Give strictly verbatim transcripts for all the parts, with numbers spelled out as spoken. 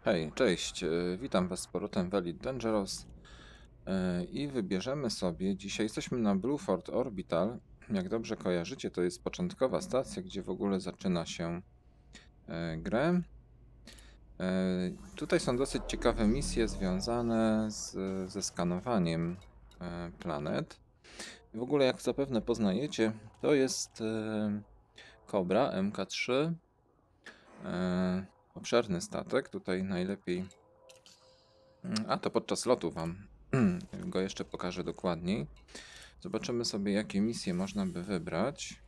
Hej, cześć, e, witam Was z powrotem w Elite Dangerous e, i wybierzemy sobie, dzisiaj jesteśmy na Blueford Orbital. Jak dobrze kojarzycie, to jest początkowa stacja, gdzie w ogóle zaczyna się e, grę. E, tutaj są dosyć ciekawe misje związane z, ze skanowaniem e, planet. W ogóle, jak zapewne poznajecie, to jest e, Cobra M K trzy. E, obszerny statek, tutaj najlepiej... A to podczas lotu Wam go jeszcze pokażę dokładniej. Zobaczymy sobie, jakie misje można by wybrać.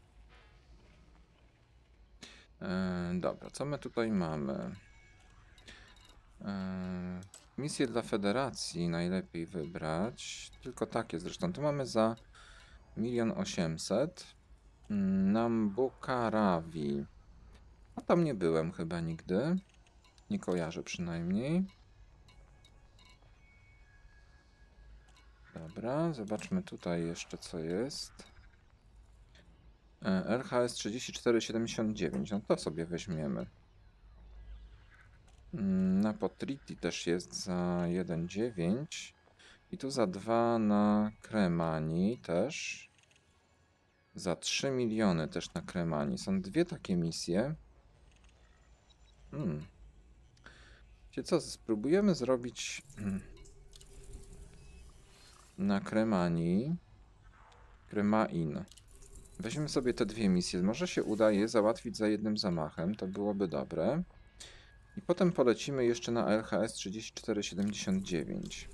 E, dobra, co my tutaj mamy? E, misje dla Federacji najlepiej wybrać. Tylko takie zresztą. Tu mamy za milion osiemset. Nambukarawi. A tam nie byłem chyba nigdy. Nie kojarzę przynajmniej. Dobra, zobaczmy tutaj jeszcze co jest. R H S trzydzieści cztery siedemdziesiąt dziewięć, no to sobie weźmiemy. Na Potriti też jest za jeden dziewięć. I tu za dwa na Kremani też. Za trzy miliony też na Kremani. Są dwie takie misje. Hmm. Wiecie co, spróbujemy zrobić na Kremani. Kremain. Weźmy sobie te dwie misje. Może się uda je załatwić za jednym zamachem. To byłoby dobre. I potem polecimy jeszcze na R H S trzydzieści cztery siedemdziesiąt dziewięć.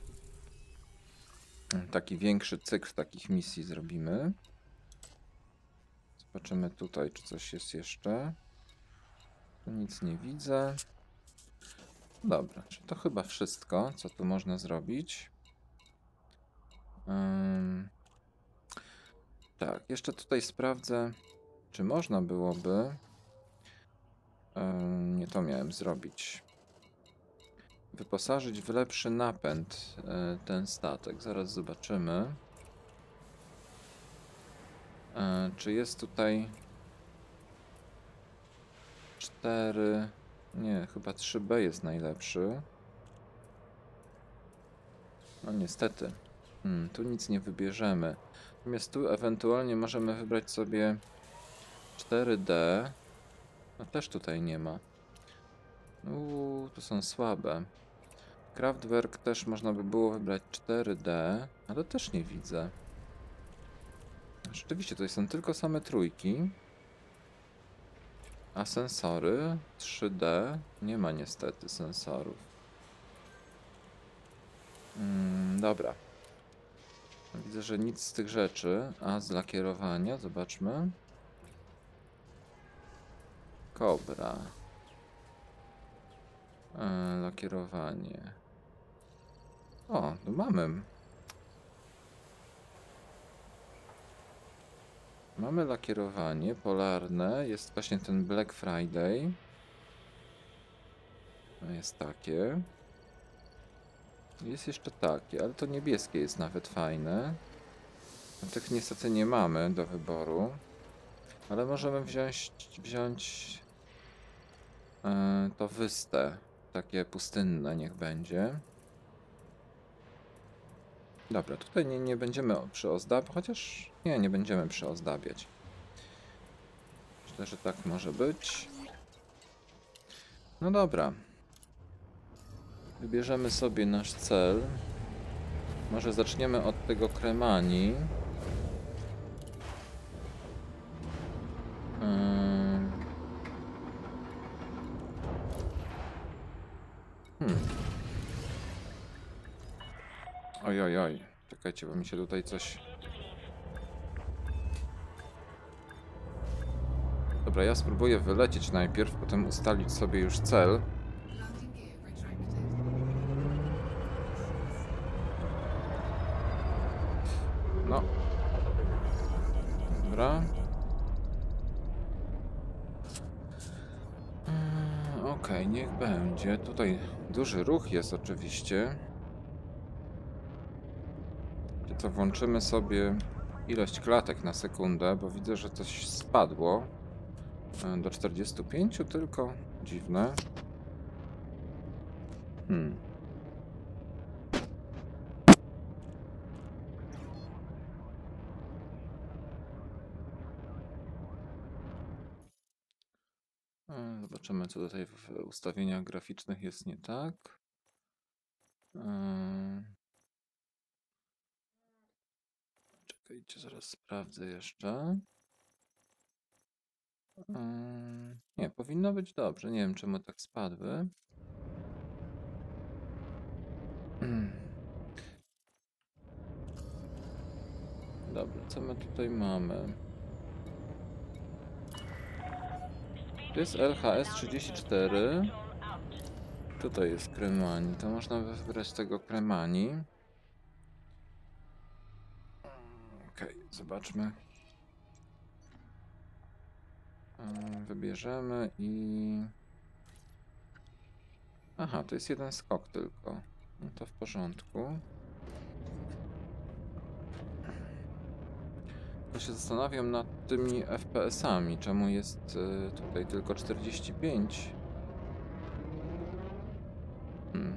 Taki większy cykl takich misji zrobimy. Zobaczymy tutaj, czy coś jest jeszcze. Tu nic nie widzę. Dobra, czy to chyba wszystko, co tu można zrobić. Um, tak, jeszcze tutaj sprawdzę, czy można byłoby... Um, nie to miałem zrobić. Wyposażyć w lepszy napęd e, ten statek. Zaraz zobaczymy. E, czy jest tutaj cztery... Nie, chyba trzy B jest najlepszy. No niestety. Hmm, tu nic nie wybierzemy. Natomiast tu ewentualnie możemy wybrać sobie cztery D. No też tutaj nie ma. Uuu, tu są słabe. Kraftwerk też można by było wybrać cztery D, ale też nie widzę. Rzeczywiście, to są tylko same trójki. A sensory trzy D nie ma niestety sensorów. Mm, dobra. Widzę, że nic z tych rzeczy. A z lakierowania, zobaczmy. Cobra. E, lakierowanie. O, tu mamy. Mamy lakierowanie polarne. Jest właśnie ten Black Friday. Jest takie. Jest jeszcze takie, ale to niebieskie jest nawet fajne. Tych niestety nie mamy do wyboru. Ale możemy wziąć, wziąć yy, to wystę. Takie pustynne niech będzie. Dobra, tutaj nie, nie będziemy przyozdabiać, chociaż nie, nie będziemy przyozdabiać. Myślę, że tak może być. No dobra. Wybierzemy sobie nasz cel. Może zaczniemy od tego Kremani. Yy. Hmm. Oj, oj, oj. Czekajcie, bo mi się tutaj coś... Dobra, ja spróbuję wylecieć najpierw, potem ustalić sobie już cel. No. Dobra. Yy, Okej, okay, niech będzie. Tutaj duży ruch jest oczywiście. To włączymy sobie ilość klatek na sekundę, bo widzę, że coś spadło. Do czterdziestu pięciu tylko. Dziwne. Hmm. E, Zobaczymy, co tutaj w ustawieniach graficznych jest nie tak. E, Czekajcie, zaraz sprawdzę jeszcze. E, Nie, powinno być dobrze. Nie wiem, czemu tak spadły. Dobra, co my tutaj mamy? To jest L H S trzydzieści cztery. Tutaj jest Kremani. To można wybrać tego Kremani. Okej, okay, zobaczmy. Wybierzemy i... Aha, to jest jeden skok tylko. No to w porządku. To się zastanawiam nad tymi F P S-ami. Czemu jest tutaj tylko czterdzieści pięć? Hmm.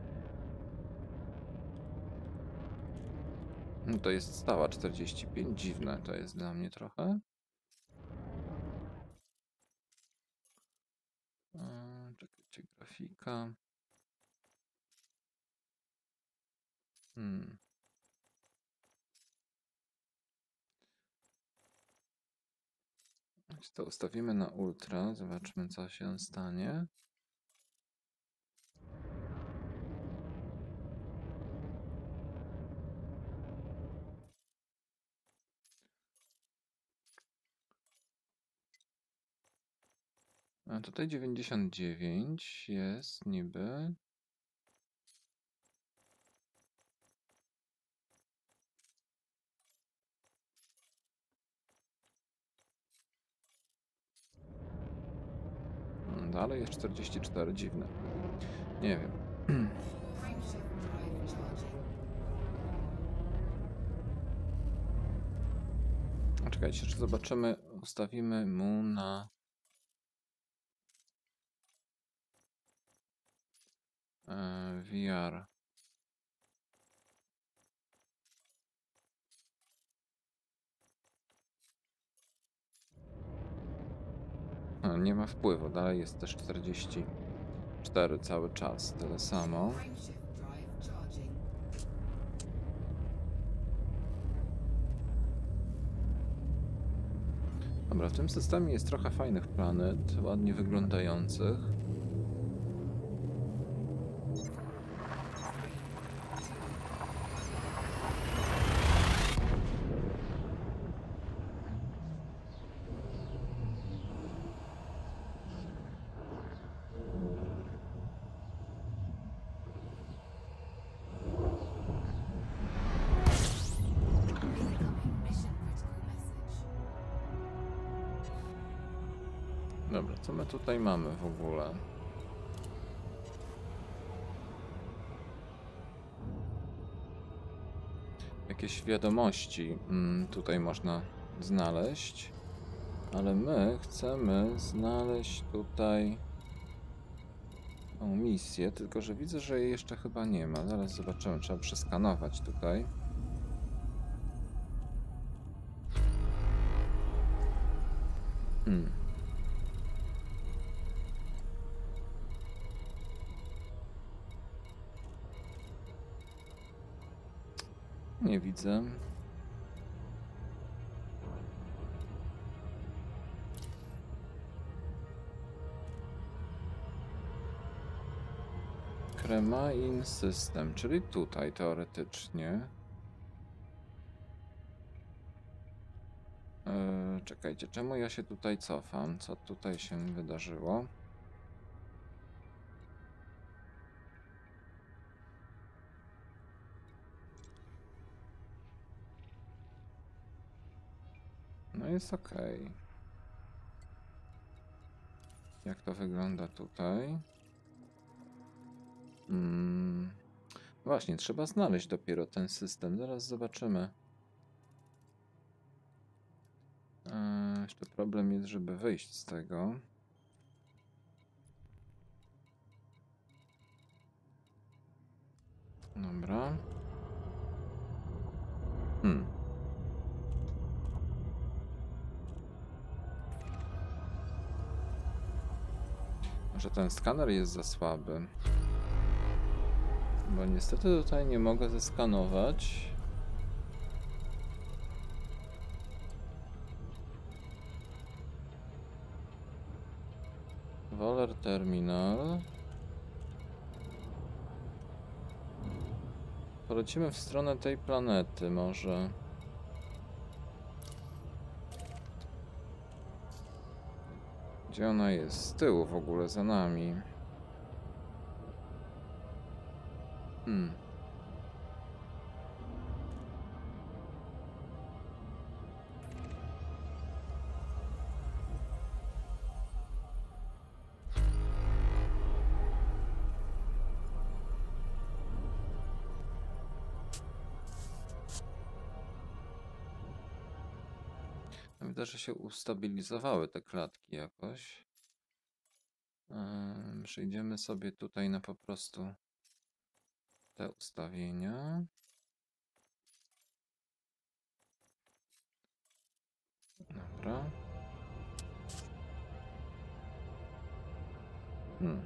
No to jest stała czterdzieści pięć. Dziwne to jest dla mnie trochę. Czekajcie, grafika. Hmm. To ustawimy na ultra, zobaczmy, co się stanie. A tutaj dziewięćdziesiąt dziewięć jest niby. Dalej jest czterdzieści cztery, dziwne. Nie wiem. Czekajcie, czy zobaczymy, ustawimy mu na e, V R. A, nie ma wpływu, dalej jest też czterdzieści cztery cały czas, tyle samo. Dobra, w tym systemie jest trochę fajnych planet, ładnie wyglądających. Dobra, co my tutaj mamy w ogóle? Jakieś wiadomości mm, tutaj można znaleźć, ale my chcemy znaleźć tutaj tą misję, tylko że widzę, że jej jeszcze chyba nie ma. Zaraz zobaczymy, trzeba przeskanować tutaj. Hmm. Nie widzę. Kremain System, czyli tutaj teoretycznie. Eee, czekajcie, czemu ja się tutaj cofam? Co tutaj się wydarzyło? No jest ok. Jak to wygląda tutaj? Hmm. Właśnie, trzeba znaleźć dopiero ten system. Zaraz zobaczymy. Eee, jeszcze problem jest, żeby wyjść z tego. Może ten skaner jest za słaby. Bo niestety tutaj nie mogę zeskanować. Woler Terminal. Polecimy w stronę tej planety może. Gdzie ona jest? Z tyłu w ogóle, za nami. Hmm. Widać, że się ustabilizowały te klatki jakoś. Yy, przejdziemy sobie tutaj na po prostu te ustawienia. Dobra. Hmm.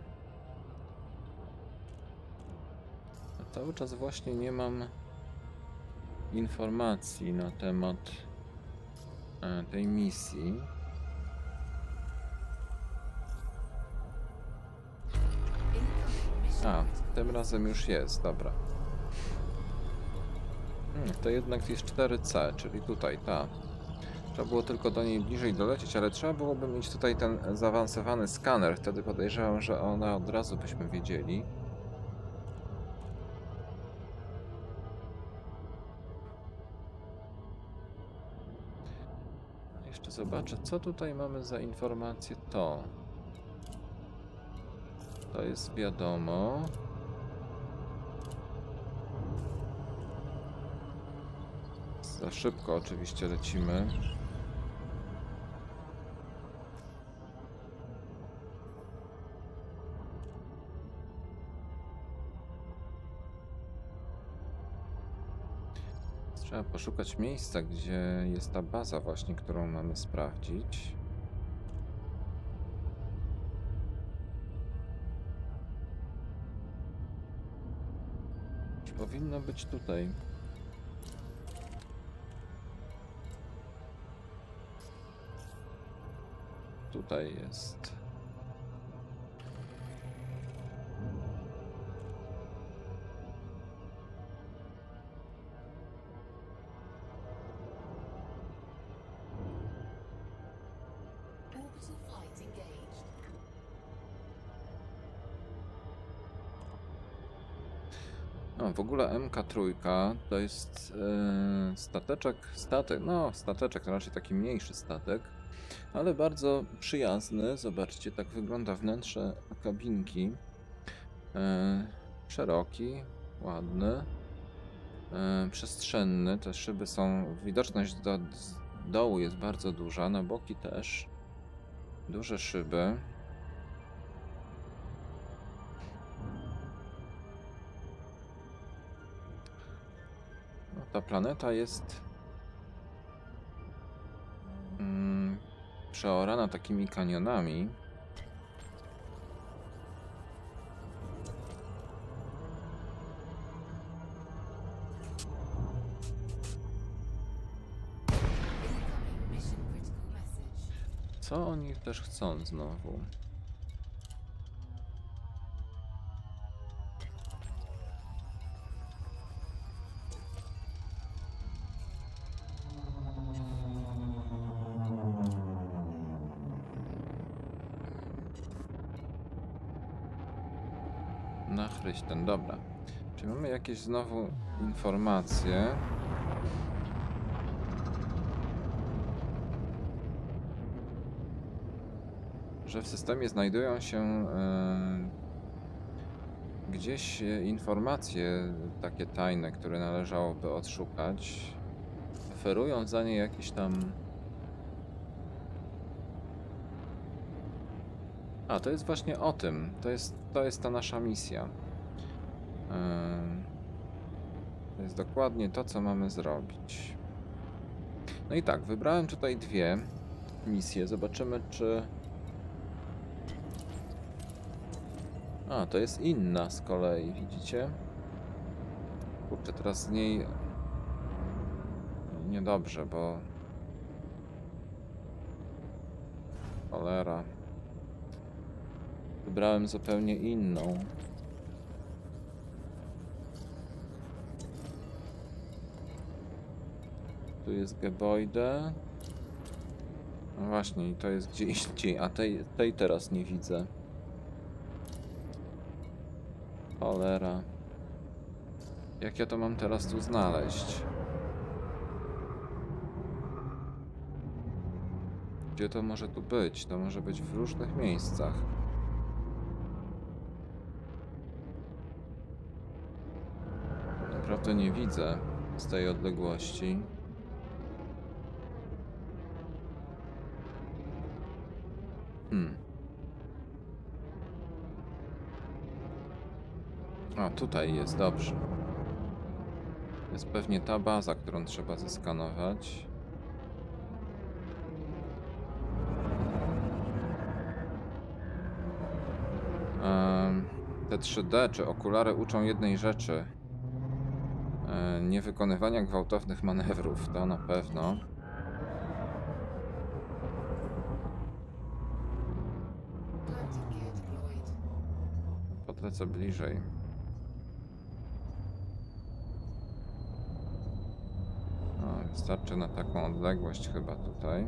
A cały czas właśnie nie mam informacji na temat e, tej misji. A, tym razem już jest, dobra. Hmm, to jednak jest cztery C, czyli tutaj, ta. Trzeba było tylko do niej bliżej dolecieć, ale trzeba byłoby mieć tutaj ten zaawansowany skaner. Wtedy podejrzewam, że ona od razu byśmy wiedzieli. Jeszcze zobaczę, co tutaj mamy za informację. To. To jest wiadomo. Za szybko oczywiście lecimy. Trzeba poszukać miejsca, gdzie jest ta baza właśnie, którą mamy sprawdzić. Już powinno być tutaj. Tutaj jest. No, w ogóle M K trzy to jest yy, stateczek, statek, no stateczek, to raczej taki mniejszy statek, ale bardzo przyjazny. Zobaczcie, tak wygląda wnętrze kabinki. Yy, szeroki, ładny, yy, przestrzenny, te szyby są, widoczność do z dołu jest bardzo duża, na boki też, duże szyby. Ta planeta jest mm, przeorana takimi kanionami. Co oni też chcą znowu? Nachryć ten, dobra. Czy mamy jakieś znowu informacje? Że w systemie znajdują się e, gdzieś informacje takie tajne, które należałoby odszukać, oferując za nie jakieś tam... A, to jest właśnie o tym. To jest, to jest ta nasza misja. Yy, to jest dokładnie to, co mamy zrobić. No i tak, wybrałem tutaj dwie misje. Zobaczymy, czy... A, to jest inna z kolei, widzicie? Kurczę, teraz z niej... Niedobrze, bo... Cholera. Wybrałem zupełnie inną. Tu jest Geboide. No właśnie, i to jest gdzie indziej, a tej, tej teraz nie widzę. Cholera. Jak ja to mam teraz tu znaleźć? Gdzie to może tu być? To może być w różnych miejscach. Naprawdę nie widzę z tej odległości. Hmm. A, tutaj jest, dobrze. Jest pewnie ta baza, którą trzeba zeskanować. Um, te trzy D czy okulary uczą jednej rzeczy. E, niewykonywania gwałtownych manewrów, to na pewno. Podlecę bliżej. O, wystarczy na taką odległość chyba tutaj.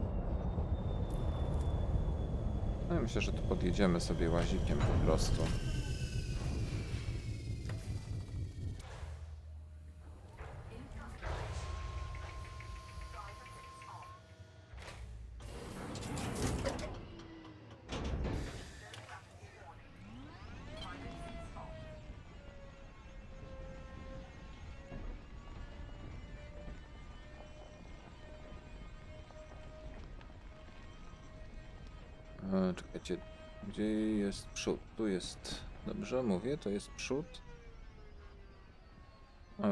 No i myślę, że tu podjedziemy sobie łazikiem po prostu. E, czekajcie, gdzie jest przód? Tu jest, dobrze mówię, to jest przód. E,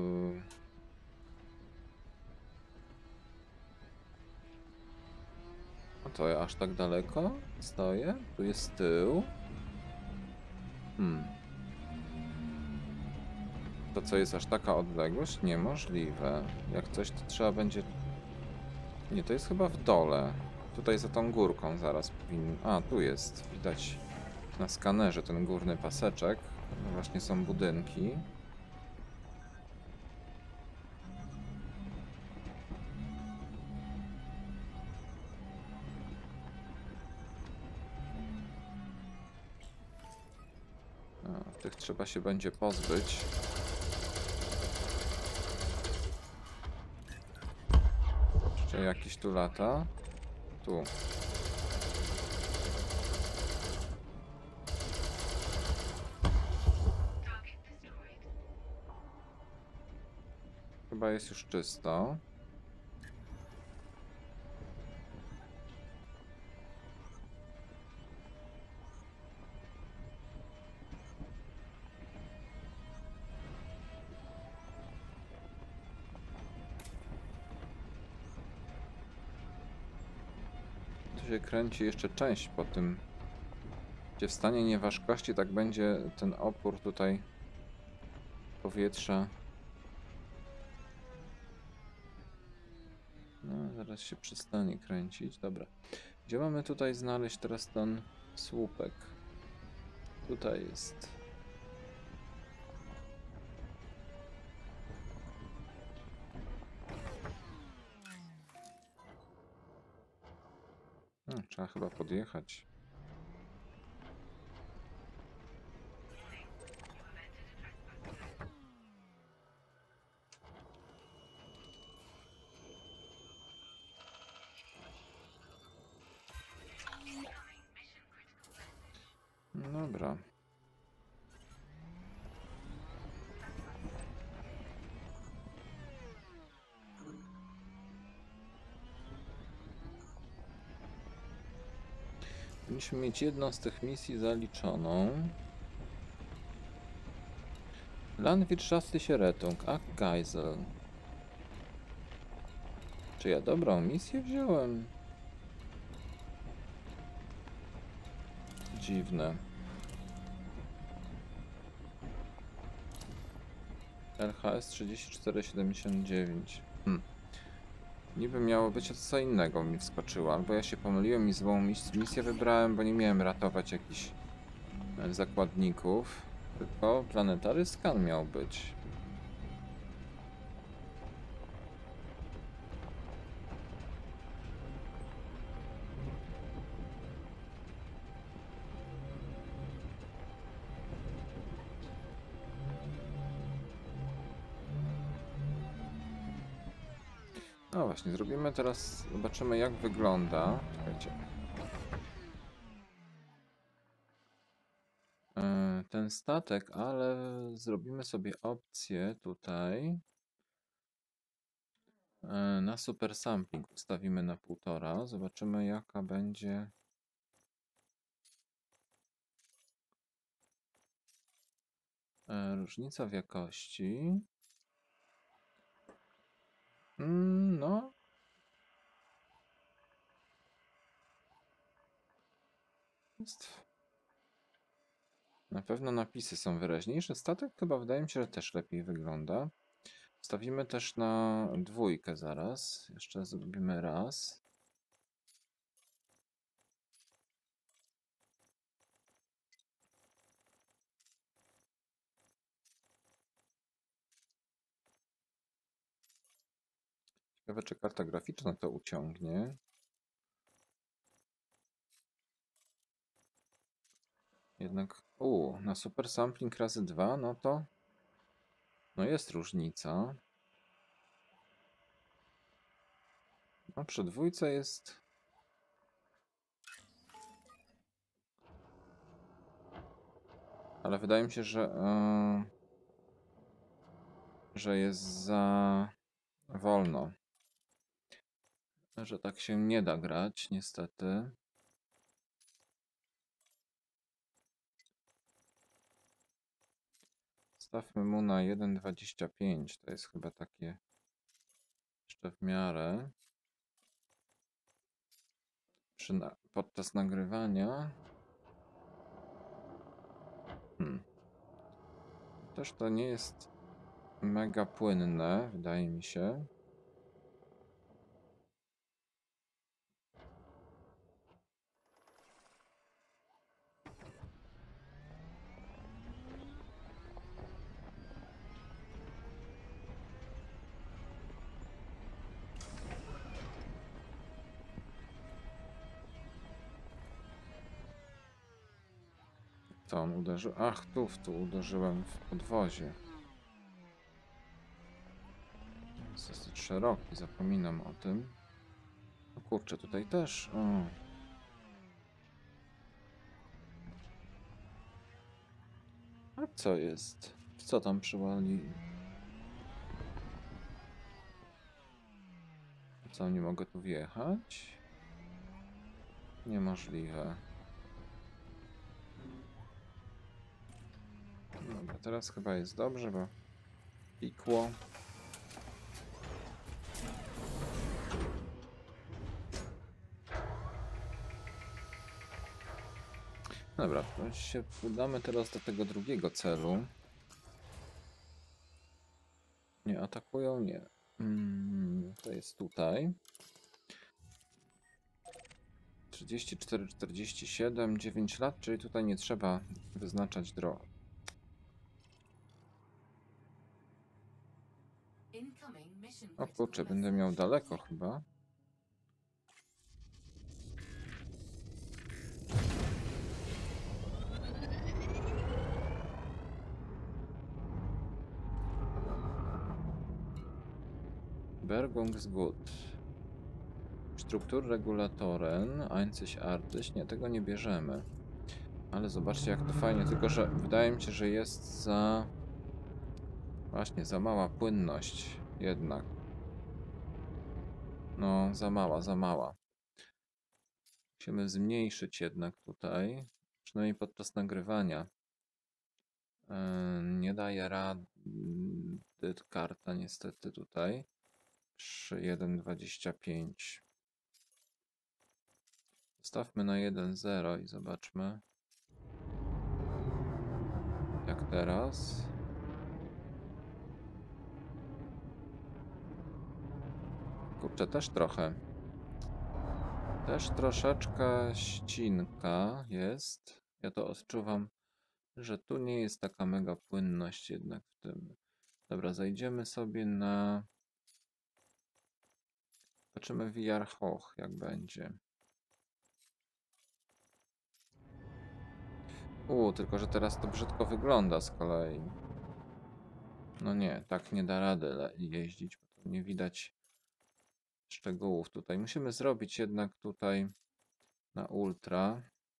a to ja aż tak daleko stoję? Tu jest tył. Hmm. To co jest aż taka odległość? Niemożliwe. Jak coś, to trzeba będzie... Nie, to jest chyba w dole. Tutaj za tą górką zaraz powinien... A, tu jest. Widać na skanerze ten górny paseczek. No właśnie są budynki. A, tych trzeba się będzie pozbyć. Jeszcze jakiś tu lata. Tu. Chyba jest już czysto. Tu się kręci jeszcze część po tym, gdzie w stanie nieważkości tak będzie ten opór tutaj powietrza. No, zaraz się przestanie kręcić. Dobra. Gdzie mamy tutaj znaleźć teraz ten słupek? Tutaj jest. No, trzeba chyba podjechać. Dobra. Powinniśmy mieć jedną z tych misji zaliczoną. Landwirtschaftliche Rettung, a Geisel. Czy ja dobrą misję wziąłem? Dziwne. L H S trzydzieści cztery siedemdziesiąt dziewięć. Hmm. Niby miało być co innego mi wskoczyło, albo ja się pomyliłem i złą mis misję wybrałem, bo nie miałem ratować jakichś e, zakładników, tylko planetary skan miał być. No właśnie, zrobimy teraz, zobaczymy jak wygląda. Czekajcie. E, ten statek, ale zrobimy sobie opcję tutaj. E, na super sampling ustawimy na półtora. Zobaczymy jaka będzie e, różnica w jakości. Mm, no. Jest. Na pewno napisy są wyraźniejsze. Statek chyba wydaje mi się, że też lepiej wygląda. Stawimy też na dwójkę zaraz. Jeszcze zrobimy raz. Ciekawe, czy karta graficzna to uciągnie. Jednak, u, na super sampling razy dwa, no to no jest różnica. No przy dwójce jest... Ale wydaje mi się, że, yy, że jest za wolno. Że tak się nie da grać, niestety. Stawmy mu na jeden przecinek dwadzieścia pięć. To jest chyba takie jeszcze w miarę. Przy na podczas nagrywania. Hmm. Też to nie jest mega płynne, wydaje mi się. Co on uderzył? Ach, tu w tu uderzyłem w podwozie. Jest dosyć szeroki, zapominam o tym. O kurczę, tutaj też. O. A co jest? Co tam przywali? Co, nie mogę tu wjechać? Niemożliwe. Dobra, teraz chyba jest dobrze, bo pikło. Dobra, to się udamy teraz do tego drugiego celu. Nie atakują? Nie. Mm, to jest tutaj. trzydzieści cztery, czterdzieści siedem, dziewięć lat, czyli tutaj nie trzeba wyznaczać drogi. O kurczę, będę miał daleko chyba. Bergungsgut. Strukturregulatoren, Einzigartig. Nie, tego nie bierzemy. Ale zobaczcie jak to fajnie, tylko że wydaje mi się, że jest za... Właśnie, za mała płynność jednak. No, za mała, za mała. Musimy zmniejszyć jednak tutaj. Przynajmniej podczas nagrywania. Yy, nie daje rady karta niestety tutaj. trzy, jeden, dwadzieścia pięć. Stawmy na jeden zero i zobaczmy. Jak teraz? Czy też trochę. Też troszeczkę ścinka jest. Ja to odczuwam, że tu nie jest taka mega płynność jednak w tym. Dobra, zajdziemy sobie na... Zobaczymy V R Hoch, jak będzie. U, tylko że teraz to brzydko wygląda z kolei. No nie, tak nie da rady jeździć, bo tu nie widać szczegółów tutaj. Musimy zrobić jednak tutaj na ultra.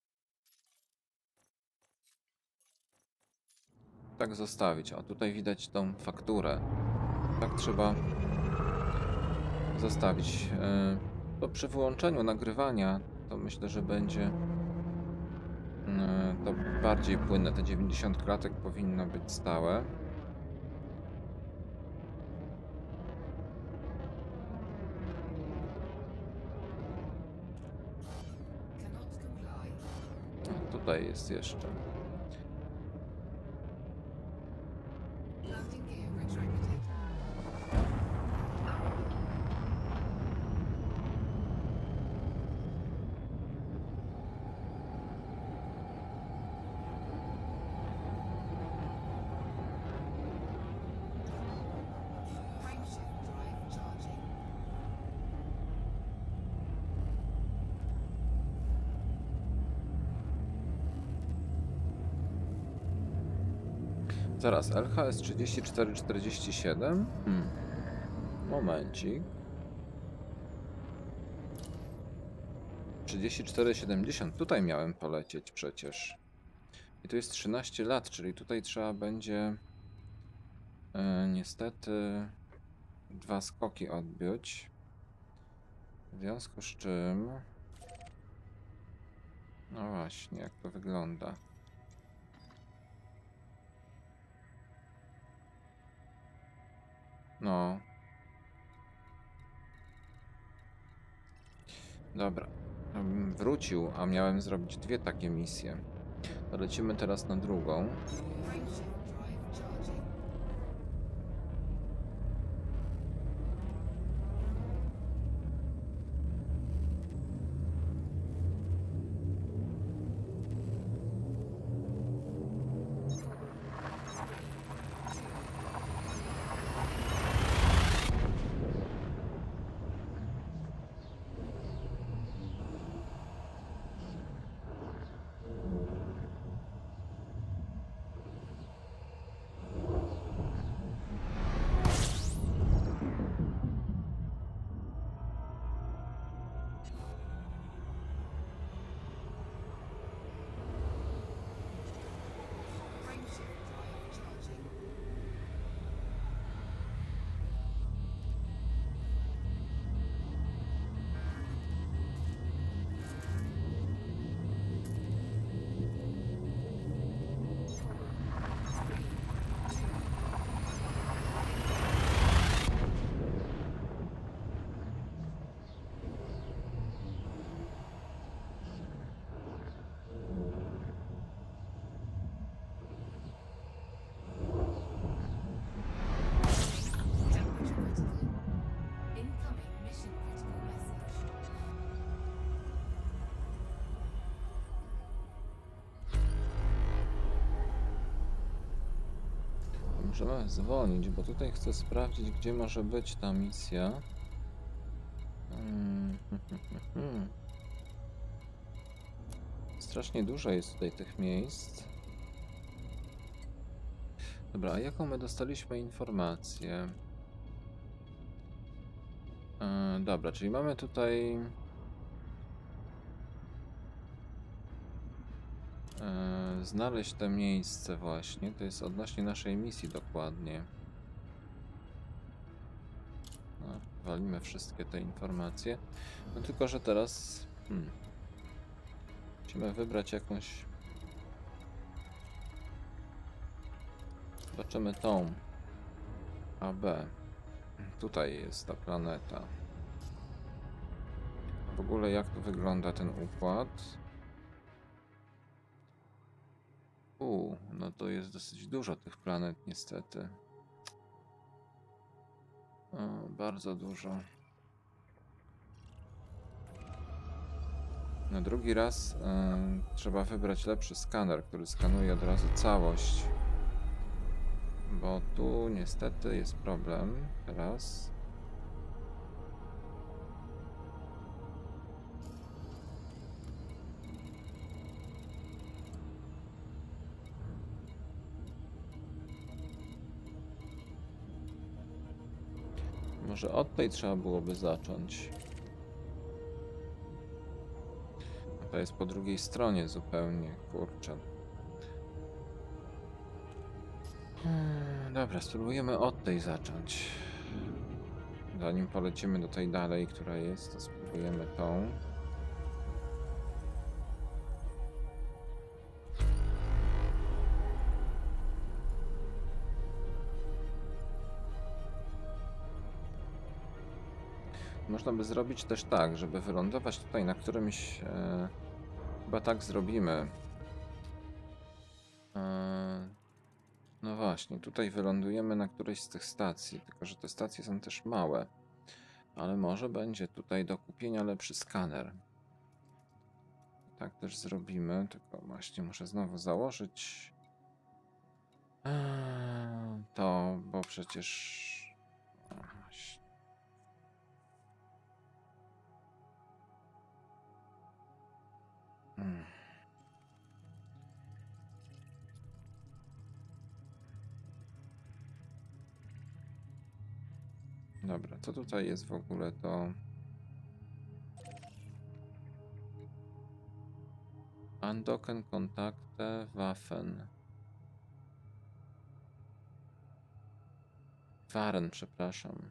Tak zostawić. O, tutaj widać tą fakturę. Tak trzeba zostawić. To przy wyłączeniu nagrywania to myślę, że będzie to bardziej płynne. Te dziewięćdziesiąt klatek powinno być stałe. O, tutaj jest jeszcze. Zaraz, L H S trzydzieści cztery czterdzieści siedem? Hmm. Momencik. trzydzieści cztery siedemdziesiąt. Tutaj miałem polecieć przecież. I to jest trzynaście lat, czyli tutaj trzeba będzie e, niestety dwa skoki odbić. W związku z czym... No właśnie, jak to wygląda. No. Dobra. Wrócił, a miałem zrobić dwie takie misje. To lecimy teraz na drugą. Możemy zwolnić, bo tutaj chcę sprawdzić, gdzie może być ta misja. Hmm. Strasznie dużo jest tutaj tych miejsc. Dobra, a jaką my dostaliśmy informację? Yy, dobra, czyli mamy tutaj... Yy, znaleźć to miejsce właśnie. To jest odnośnie naszej misji dokładnie. No, walimy wszystkie te informacje. No tylko, że teraz... Hmm, musimy wybrać jakąś... Zobaczymy tą. A B. Tutaj jest ta planeta. W ogóle jak tu wygląda ten układ? U, no to jest dosyć dużo tych planet niestety. O, bardzo dużo. No drugi raz y, trzeba wybrać lepszy skaner, który skanuje od razu całość. Bo tu niestety jest problem teraz. Może od tej trzeba byłoby zacząć. A to jest po drugiej stronie zupełnie, kurczę. Hmm, dobra, spróbujemy od tej zacząć. Zanim polecimy do tej dalej, która jest, to spróbujemy tą. Można by zrobić też tak, żeby wylądować tutaj na którymś... E, chyba tak zrobimy. E, no właśnie, tutaj wylądujemy na którejś z tych stacji, tylko że te stacje są też małe. Ale może będzie tutaj do kupienia lepszy skaner. Tak też zrobimy, tylko właśnie muszę znowu założyć eee, to, bo przecież... O, właśnie. Hmm. Dobra, co tutaj jest w ogóle to... Andocken Kontakte Waffen. Waren, przepraszam.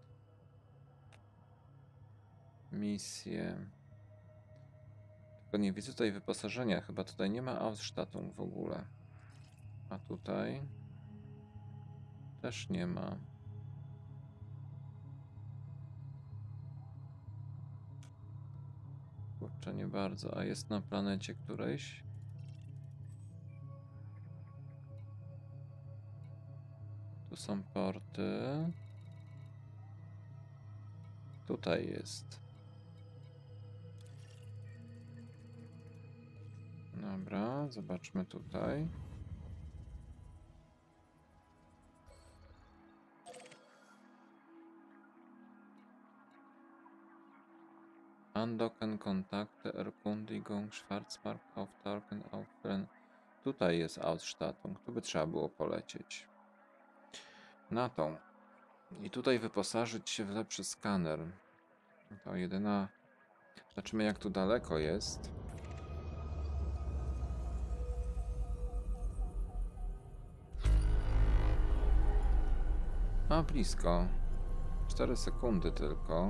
Misje. Tylko nie widzę tutaj wyposażenia. Chyba tutaj nie ma Ausstattung w ogóle. A tutaj też nie ma. Kurczę, nie bardzo. A jest na planecie którejś? Tu są porty. Tutaj jest. Dobra, zobaczmy tutaj. Andocken Kontakte Erkundigung Schwarzmarkt auftauchen auffüllen. Tutaj jest Ausstattung. Tu by trzeba było polecieć. Na tą. I tutaj wyposażyć się w lepszy skaner. To jedyna... Zobaczymy, jak tu daleko jest. A, blisko. cztery sekundy tylko.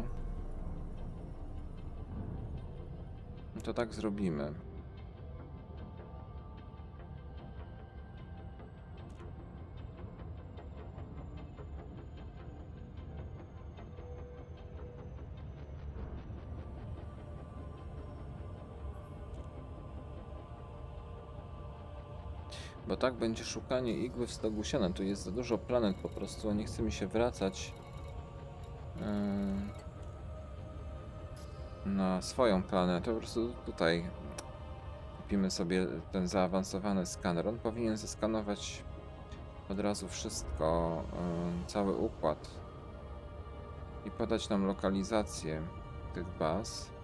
No to tak zrobimy. Bo tak będzie szukanie igły w stogu siana. Tu jest za dużo planet po prostu, a nie chce mi się wracać yy, na swoją planetę. Po prostu tutaj kupimy sobie ten zaawansowany skaner. On powinien zeskanować od razu wszystko, yy, cały układ i podać nam lokalizację tych baz.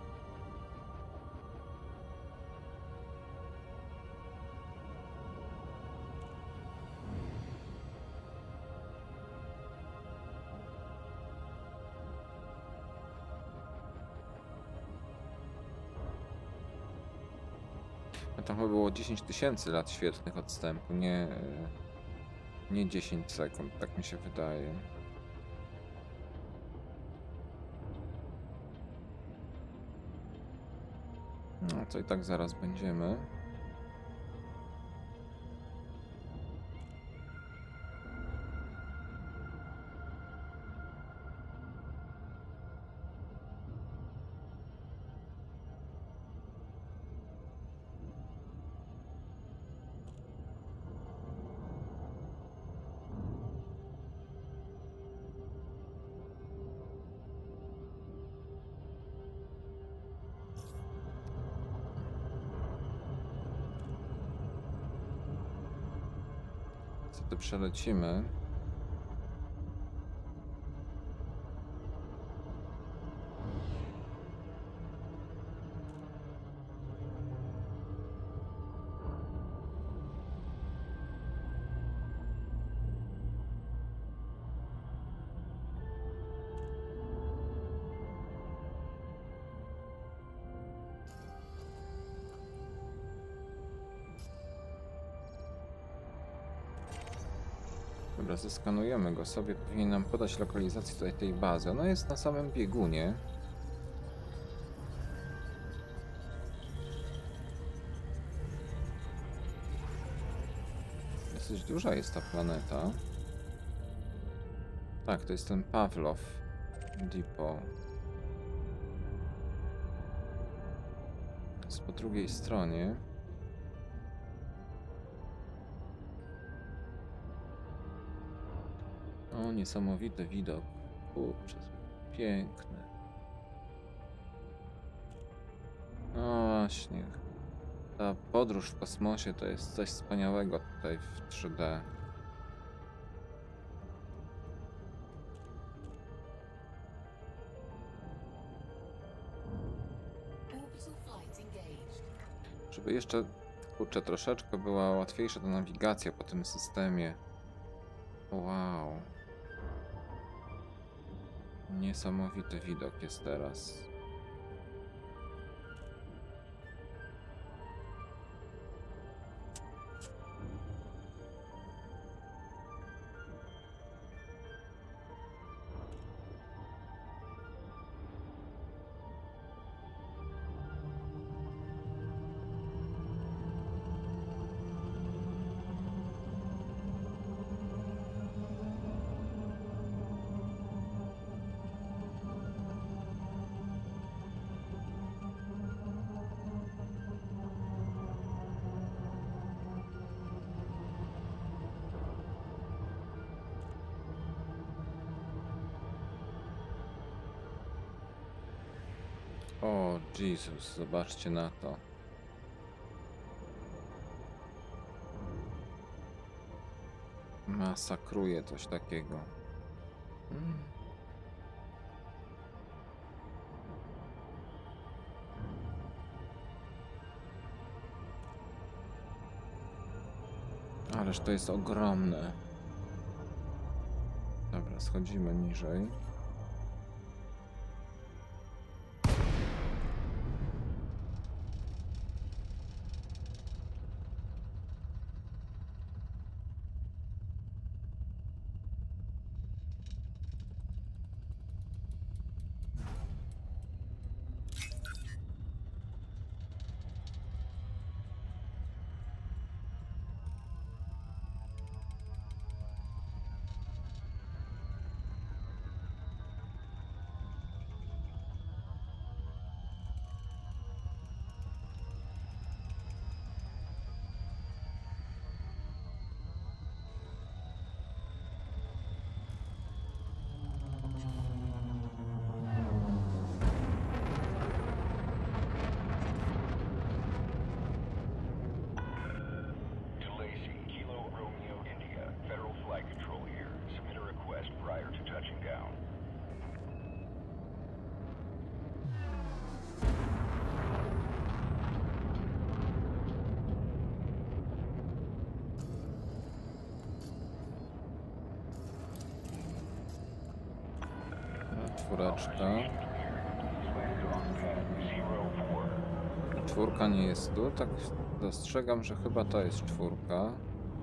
Tam chyba było dziesięć tysięcy lat świetlnych odstępu, nie, nie dziesięć sekund, tak mi się wydaje. No to i tak zaraz będziemy. niestety przelecimy. Dobra, zeskanujemy go sobie. Powinien nam podać lokalizację tutaj tej bazy. Ona jest na samym biegunie. Dosyć duża jest ta planeta. Tak, to jest ten Pawlow Depot. Jest po drugiej stronie. O, niesamowity widok. Kurczę, piękny. No właśnie. Ta podróż w kosmosie to jest coś wspaniałego tutaj w trzy D. Żeby jeszcze, kurczę, troszeczkę była łatwiejsza ta nawigacja po tym systemie. Wow. Niesamowity widok jest teraz. O, Jezus, zobaczcie na to. Masakruje coś takiego. Hmm. Ależ to jest ogromne. Dobra, schodzimy niżej. Czwóreczka. Czwórka nie jest tu, tak dostrzegam, że chyba to jest czwórka.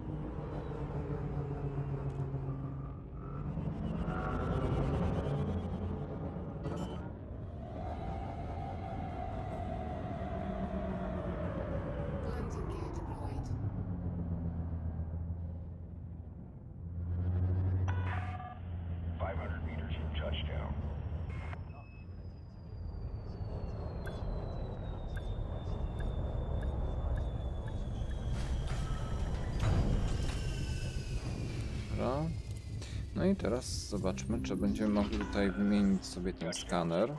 No i teraz zobaczmy, czy będziemy mogli tutaj wymienić sobie ten skaner.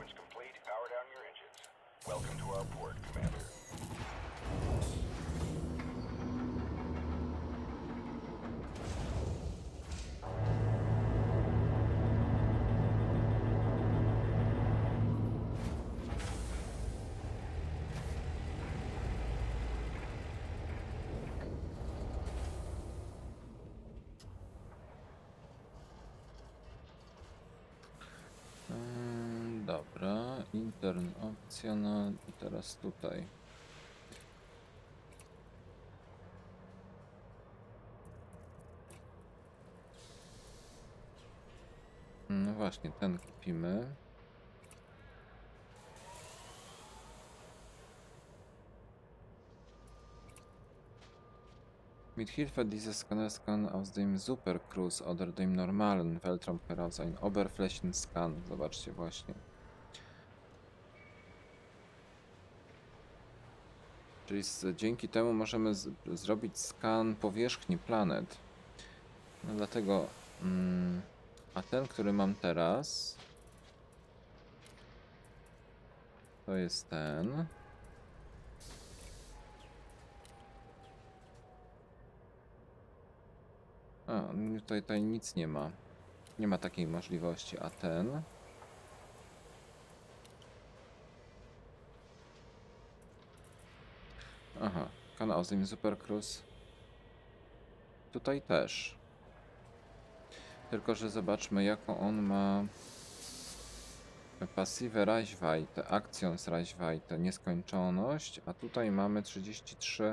Dobra, intern optional i teraz tutaj. No właśnie, ten kupimy. Mit Hilfe dieses Scanners kann aus dem Supercruise oder dem normalen Weltraum heraus ein Oberflächenscan. Zobaczcie właśnie. Czyli z, dzięki temu możemy z, zrobić skan powierzchni planet. No dlatego... Mm, a ten, który mam teraz... To jest ten. A, tutaj, tutaj nic nie ma. Nie ma takiej możliwości, a ten... Aha, kann aus dem Supercruise. Tutaj też. Tylko, że zobaczmy, jaką on ma pasywę Reichweite, Aktionsreichweite, nieskończoność, a tutaj mamy trzydzieści trzy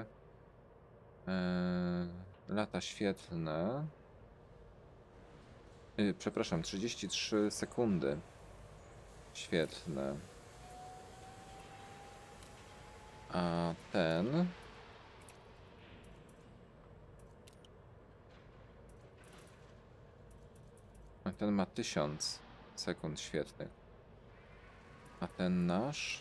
yy, lata świetlne. Yy, przepraszam, trzydzieści trzy sekundy świetlne. A ten... A ten ma tysiąc sekund świetlnych. A ten nasz...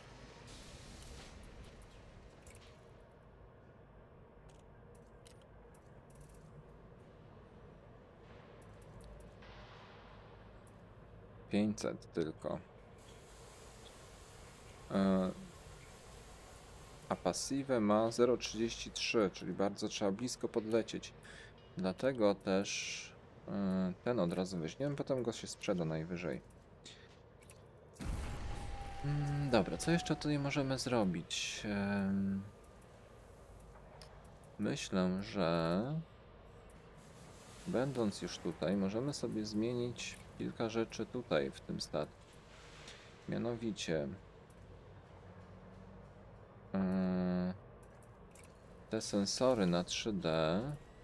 pięćset tylko. Yy, a pasywę ma zero przecinek trzydzieści trzy, czyli bardzo trzeba blisko podlecieć. Dlatego też yy, ten od razu weźmiemy, potem go się sprzeda najwyżej. Mm, dobra, co jeszcze tutaj możemy zrobić? Yy, myślę, że będąc już tutaj, możemy sobie zmienić kilka rzeczy tutaj w tym statku. Mianowicie yy, te sensory na trzy D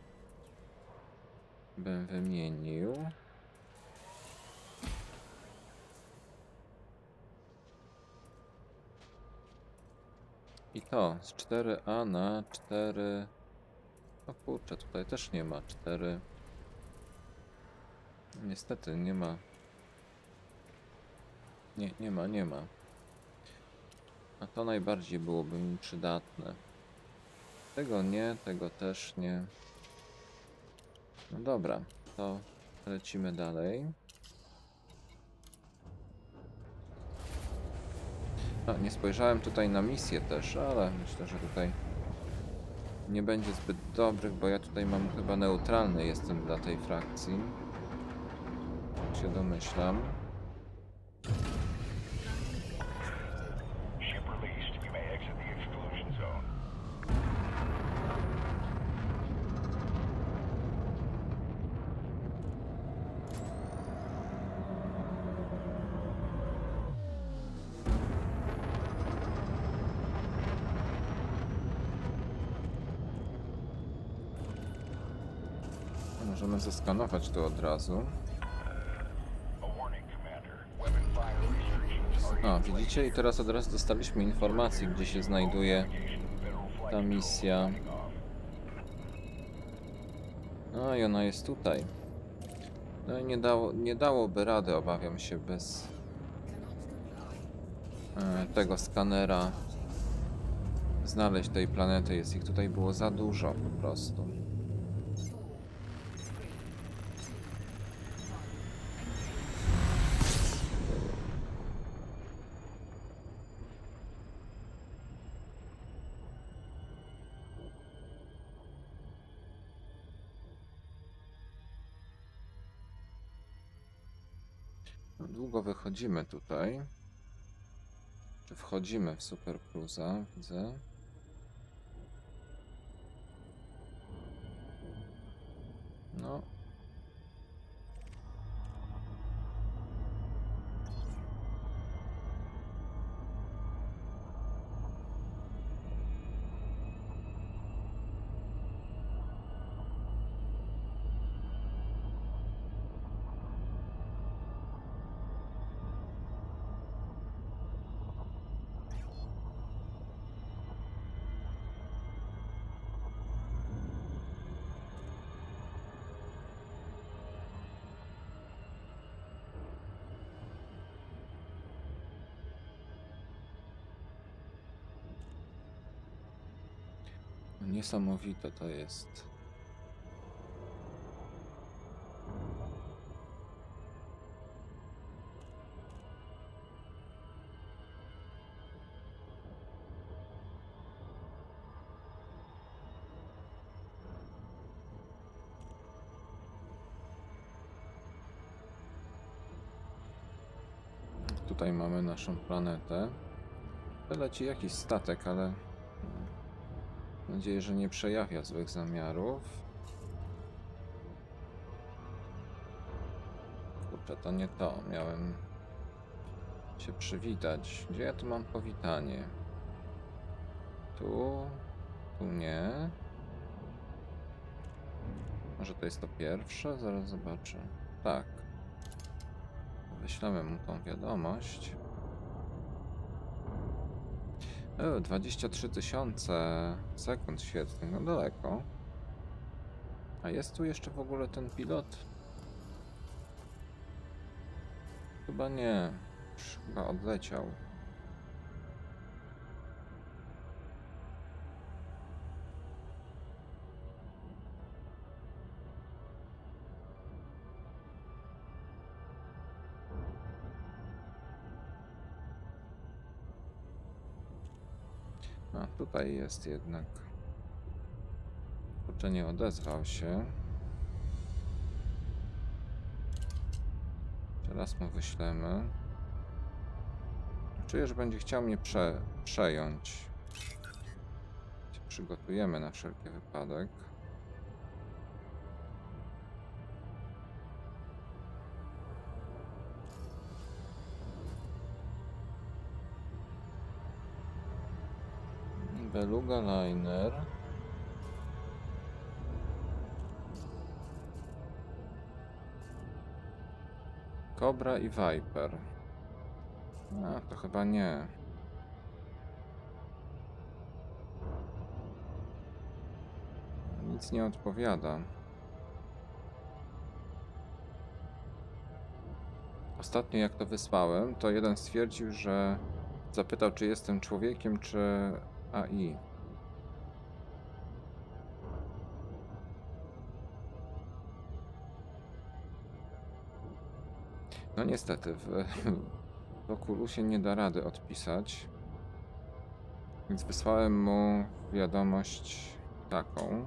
bym wymienił. I to z cztery A na cztery... O kurczę, tutaj też nie ma cztery. Niestety nie ma. Nie, nie ma, nie ma. A to najbardziej byłoby mi przydatne. Tego nie, tego też nie. No dobra, to lecimy dalej. No, nie spojrzałem tutaj na misję też, ale myślę, że tutaj nie będzie zbyt dobrych, bo ja tutaj mam chyba neutralny jestem dla tej frakcji. Jak się domyślam. Możemy zeskanować to od razu. A, widzicie? I teraz od razu dostaliśmy informację, gdzie się znajduje ta misja. No i ona jest tutaj. No i nie, dało, nie dałoby rady, obawiam się, bez e, tego skanera znaleźć tej planety. Jest ich tutaj było za dużo po prostu. Długo wychodzimy tutaj. Czy wchodzimy w Supercruise'a? Widzę. No. Niesamowite to jest. Tutaj mamy naszą planetę. Leci jakiś statek, ale mam nadzieję, że nie przejawia złych zamiarów. Kurczę, to nie to. Miałem się przywitać. Gdzie ja tu mam powitanie? Tu? Tu nie. Może to jest to pierwsze? Zaraz zobaczę. Tak. Wyślemy mu tą wiadomość. O, dwadzieścia trzy tysiące sekund świetnych, no daleko. A jest tu jeszcze w ogóle ten pilot? Chyba nie. Już chyba odleciał. A tutaj jest jednak. Kurczę, nie odezwał się. Teraz mu wyślemy. Czuję, że będzie chciał mnie prze, przejąć. Się przygotujemy na wszelki wypadek. Beluga Liner. Cobra i Viper. A, to chyba nie. Nic nie odpowiada. Ostatnio jak to wysłałem, to jeden stwierdził, że zapytał, czy jestem człowiekiem, czy A I. No niestety, w, w Oculusie nie da rady odpisać. Więc wysłałem mu wiadomość taką.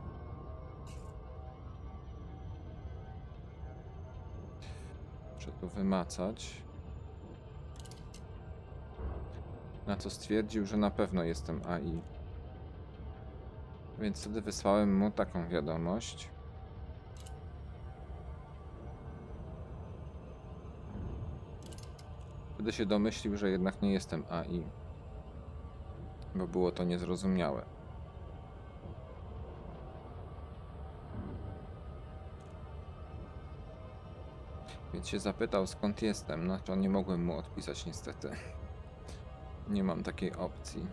Muszę tu wymacać. Na co stwierdził, że na pewno jestem A I. Więc wtedy wysłałem mu taką wiadomość. Wtedy się domyślił, że jednak nie jestem A I. Bo było to niezrozumiałe. Więc się zapytał, skąd jestem. No to nie mogłem mu odpisać niestety. Nie mam takiej opcji.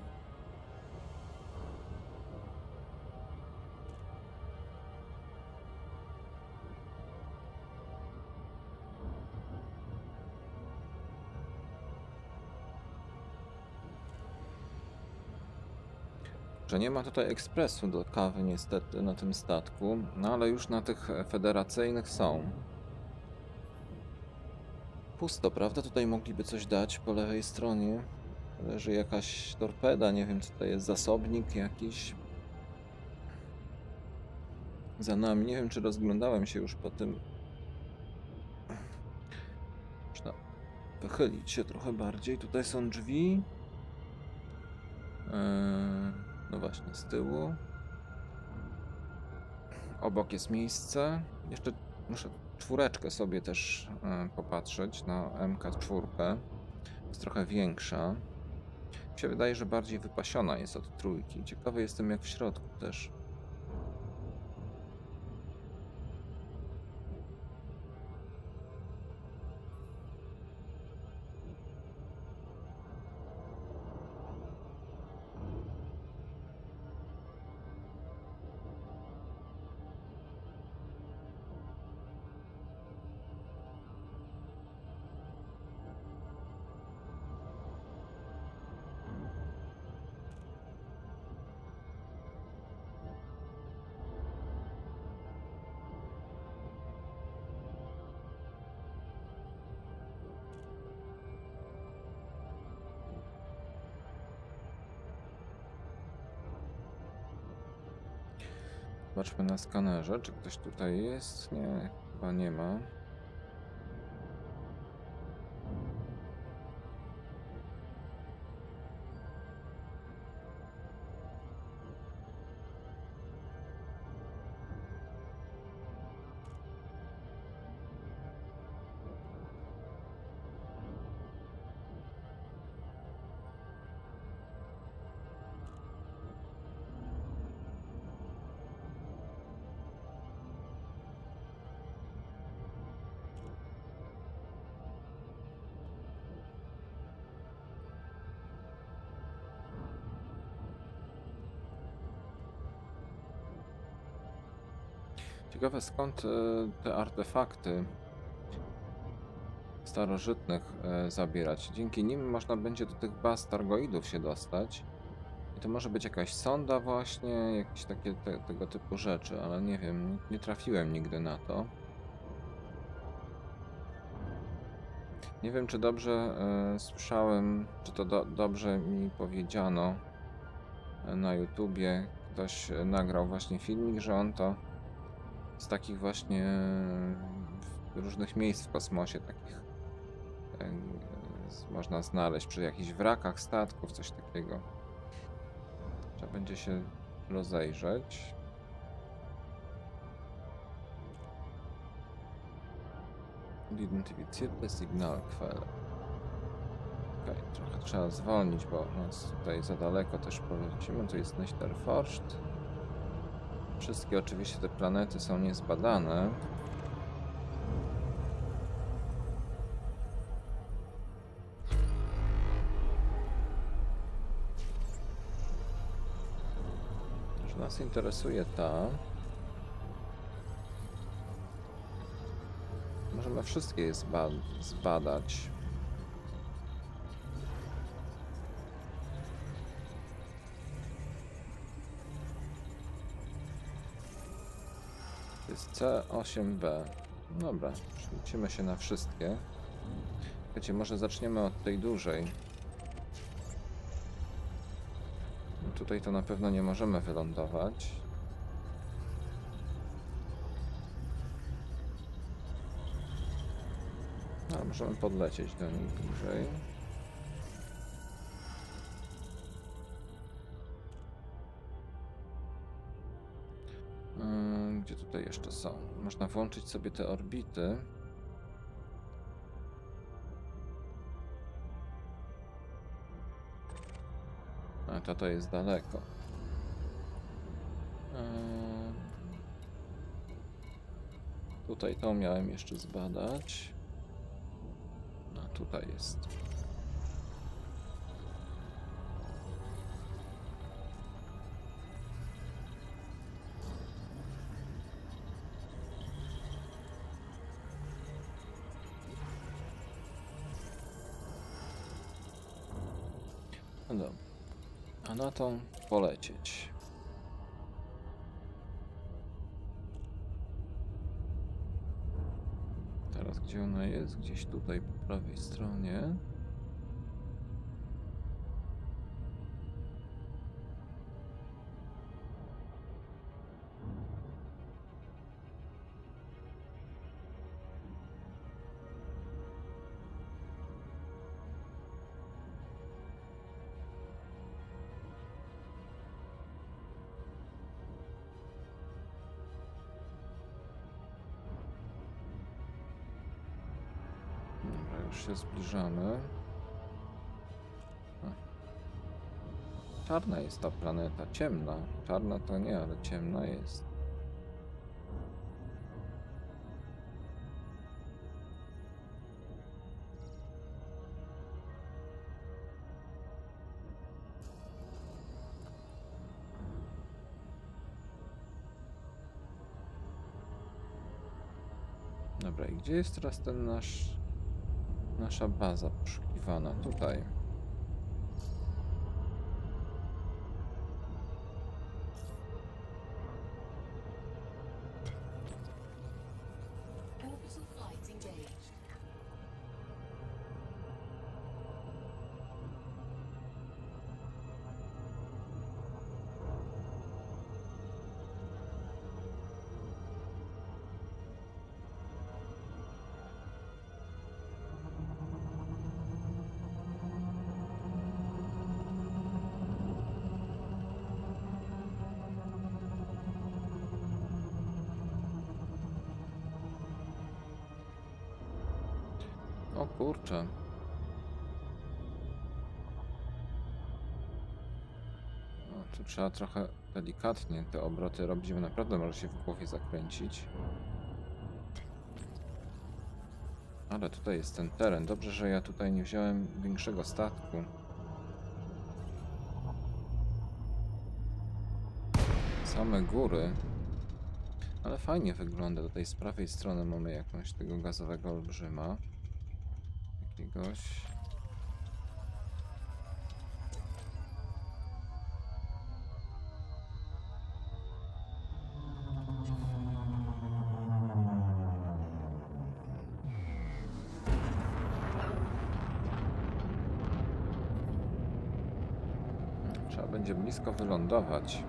Że nie ma tutaj ekspresu do kawy niestety na tym statku, no ale już na tych federacyjnych są. Pusto, prawda? Tutaj mogliby coś dać po lewej stronie. Leży jakaś torpeda, nie wiem co to jest, zasobnik jakiś. Za nami, nie wiem czy rozglądałem się już po tym. Można wychylić się trochę bardziej. Tutaj są drzwi. Yy, no właśnie, z tyłu. Obok jest miejsce. Jeszcze muszę czwóreczkę sobie też yy, popatrzeć na M K cztery. Jest trochę większa. Mi się wydaje, że bardziej wypasiona jest od trójki. Ciekawy jestem jak w środku też. Zobaczmy na skanerze, czy ktoś tutaj jest. Nie, chyba nie ma. Ciekawe, skąd e, te artefakty starożytnych e, zabierać. Dzięki nim można będzie do tych baz targoidów się dostać. I to może być jakaś sonda właśnie, jakieś takie te, tego typu rzeczy, ale nie wiem, nie, nie trafiłem nigdy na to. Nie wiem, czy dobrze e, słyszałem, czy to do, dobrze mi powiedziano e, na YouTubie. Ktoś e, nagrał właśnie filmik, że on to z takich właśnie e, różnych miejsc w kosmosie, takich e, z- można znaleźć przy jakichś wrakach statków, coś takiego. Trzeba będzie się rozejrzeć. Identyfizujcie Signalquelle. Okay, trochę trzeba zwolnić, bo nas tutaj za daleko też polecimy. Tu jest Nächterforscht. Wszystkie oczywiście te planety są niezbadane. Że nas interesuje ta. Możemy wszystkie je zba zbadać. To jest C osiem B. Dobra, przelecimy się na wszystkie. Wiecie, może zaczniemy od tej dużej. Tutaj to na pewno nie możemy wylądować. No, możemy podlecieć do niej bliżej. Yy, gdzie tutaj jeszcze są? Można włączyć sobie te orbity. A to to jest daleko. Yy, tutaj to miałem jeszcze zbadać. A tutaj jest. No dobra. A na tą polecieć. Teraz gdzie ona jest? Gdzieś tutaj po prawej stronie. Dobra, już się zbliżamy. A. Czarna jest ta planeta, ciemna. Czarna to nie, ale ciemna jest. Dobra, i gdzie jest teraz ten nasz... nasza baza poszukiwana? Tutaj. Orbital flight engaged. O kurczę. No, tu trzeba trochę delikatnie te obroty robić, bo naprawdę może się w głowie zakręcić. Ale tutaj jest ten teren. Dobrze, że ja tutaj nie wziąłem większego statku. Same góry. Ale fajnie wygląda. Tutaj z prawej strony mamy jakąś tego gazowego olbrzyma. Jakiegoś. Trzeba będzie blisko wylądować.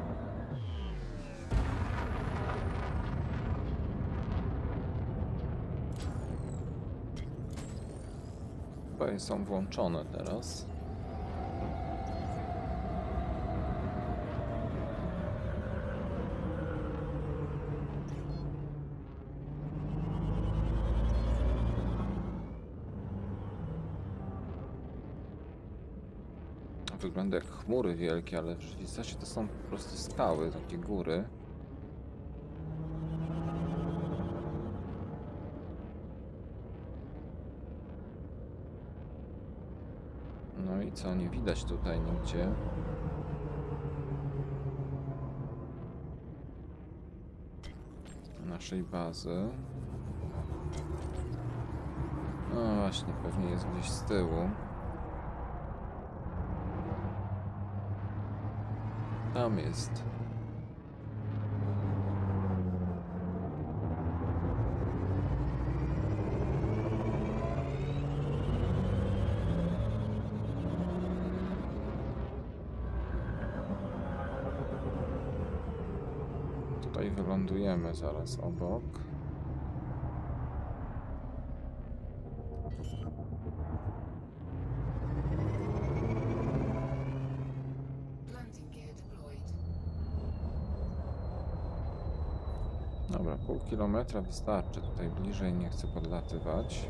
Chyba są włączone teraz. Wygląda jak chmury wielkie, ale w rzeczywistości to są po prostu skały, takie góry. No i co, nie widać tutaj nigdzie. Naszej bazy. No właśnie, pewnie jest gdzieś z tyłu. Tam jest. Tutaj wylądujemy zaraz obok. Dobra, pół kilometra wystarczy. Tutaj bliżej nie chcę podlatywać.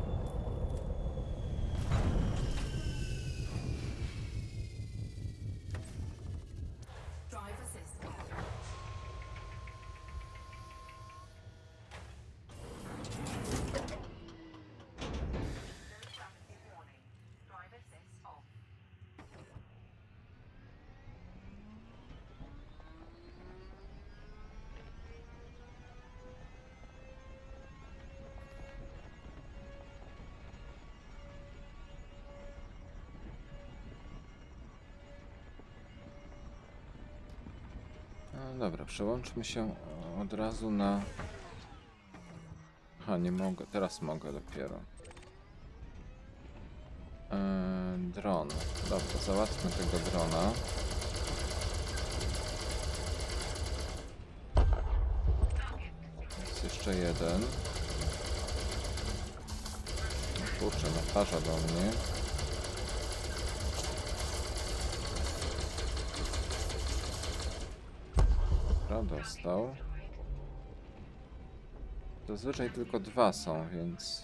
No dobra, przełączmy się od razu na... Aha, nie mogę, teraz mogę dopiero. Eee, dron. Dobra, załatwmy tego drona. Jest jeszcze jeden. Kurczę, naparza do mnie. Dostał. Zazwyczaj tylko dwa są, więc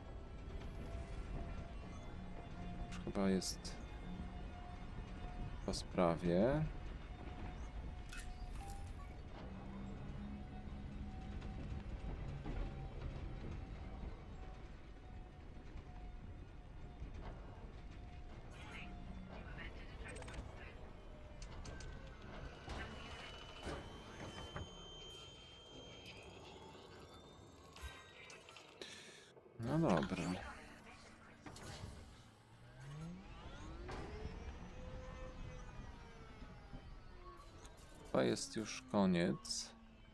już chyba jest po sprawie. No dobra. To jest już koniec.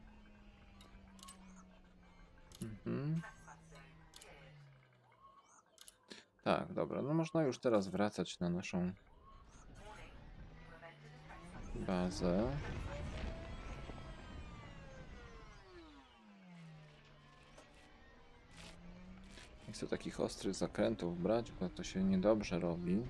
Mhm. Tak, dobra. No można już teraz wracać na naszą bazę. Nie chcę takich ostrych zakrętów brać, bo to się niedobrze robi.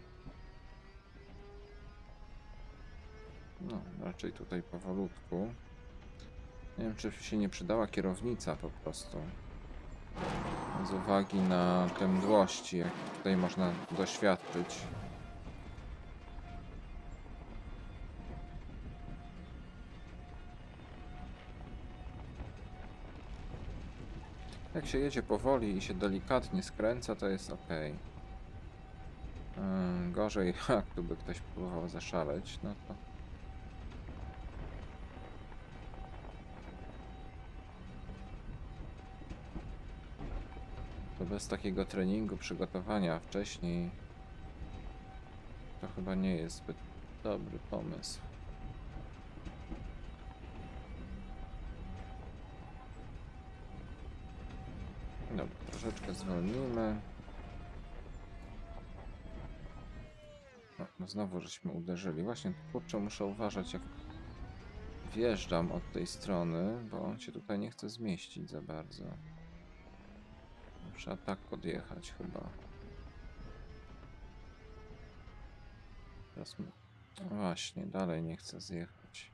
No, raczej tutaj powolutku. Nie wiem, czy się nie przydała kierownica po prostu. Z uwagi na te mdłości, jak tutaj można doświadczyć. Jak się jedzie powoli i się delikatnie skręca, to jest ok. Yy, gorzej, jak tu by ktoś próbował zaszaleć, no to... To bez takiego treningu, przygotowania wcześniej, to chyba nie jest zbyt dobry pomysł. Dobra, troszeczkę zwolnimy. No, no znowu żeśmy uderzyli. Właśnie, kurczę, muszę uważać, jak wjeżdżam od tej strony, bo on się tutaj nie chce zmieścić za bardzo. Muszę tak podjechać chyba. Teraz... No właśnie, dalej nie chcę zjechać.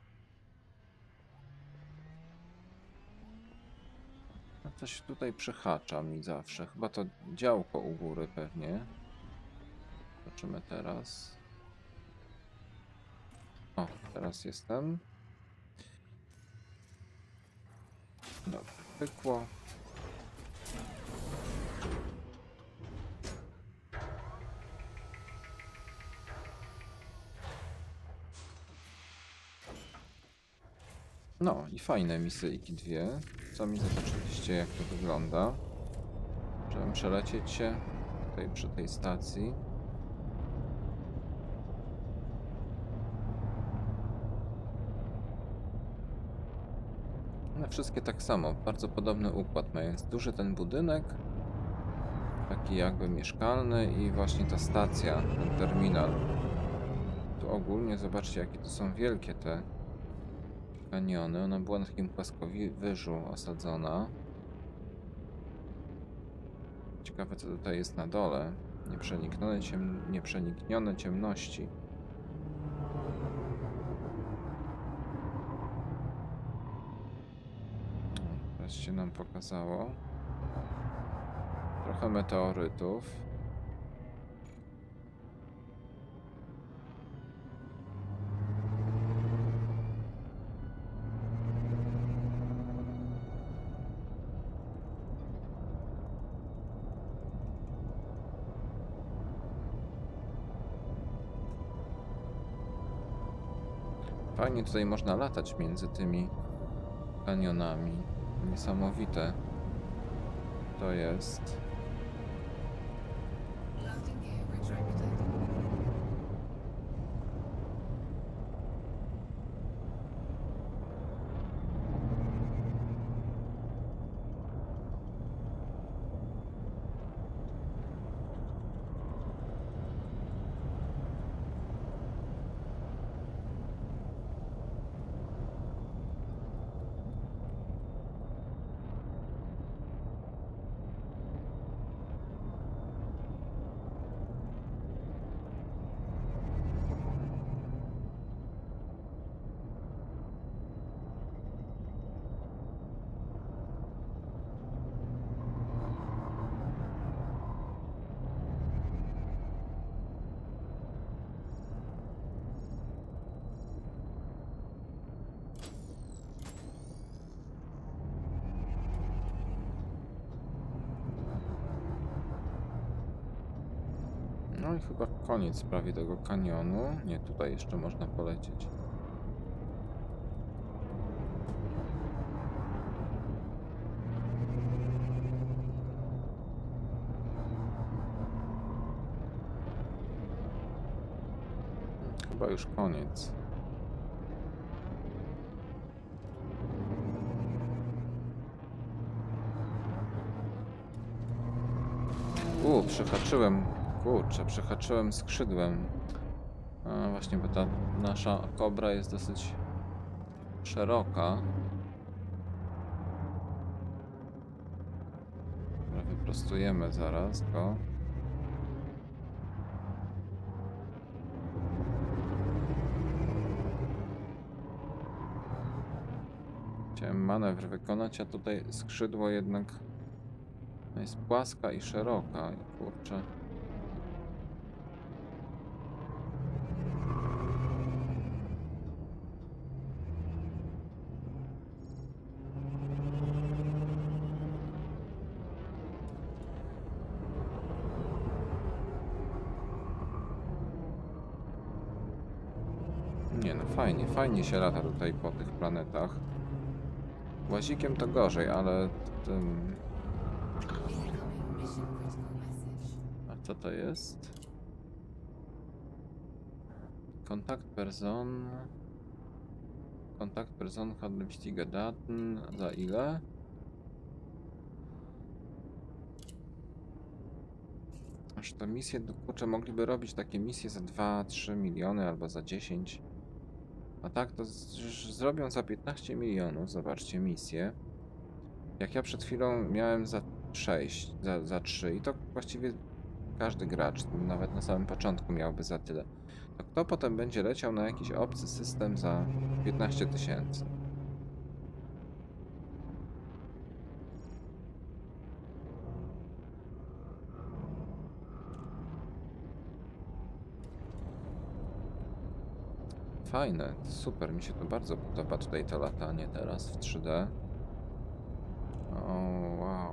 No coś tutaj przyhacza mi zawsze. Chyba to działko u góry pewnie. Zobaczymy teraz. O, teraz jestem. Dobra, pykło. No i fajne misyjki dwie. Sami zobaczyliście, jak to wygląda. Możemy przelecieć się tutaj przy tej stacji. One wszystkie tak samo, bardzo podobny układ mają. Jest duży ten budynek, taki jakby mieszkalny, i właśnie ta stacja, ten terminal. Tu ogólnie zobaczcie, jakie to są wielkie te kaniony. Ona była na takim płaskowyżu osadzona. Ciekawe, co tutaj jest na dole. Nieprzeniknione, ciem... Nieprzeniknione ciemności. Teraz się nam pokazało. Trochę meteorytów. Fajnie tutaj można latać między tymi kanionami. Niesamowite to jest. No i chyba koniec prawie tego kanionu. Nie, tutaj jeszcze można polecieć. Chyba już koniec. U, przehaczyłem. Kurczę, przehaczyłem skrzydłem. A właśnie, bo ta nasza kobra jest dosyć szeroka. Wyprostujemy zaraz go. Chciałem manewr wykonać, a tutaj skrzydło jednak Jest płaska i szeroka, kurczę. Nie no, fajnie, fajnie się lata tutaj po tych planetach. Łazikiem to gorzej, ale tym... A co to jest? Kontakt person... Kontakt person hat wichtige Daten. Za ile? Aż to misje, kurczę, mogliby robić takie misje za dwa trzy miliony albo za dziesięć. A tak to z, zrobią za piętnaście milionów, zobaczcie, misję. Jak ja przed chwilą miałem za sześć, za, za trzy i to właściwie każdy gracz, nawet na samym początku miałby za tyle. To kto potem będzie leciał na jakiś obcy system za piętnaście tysięcy? Fajne, super, mi się to bardzo podoba tutaj to latanie teraz w trzy D. O, wow.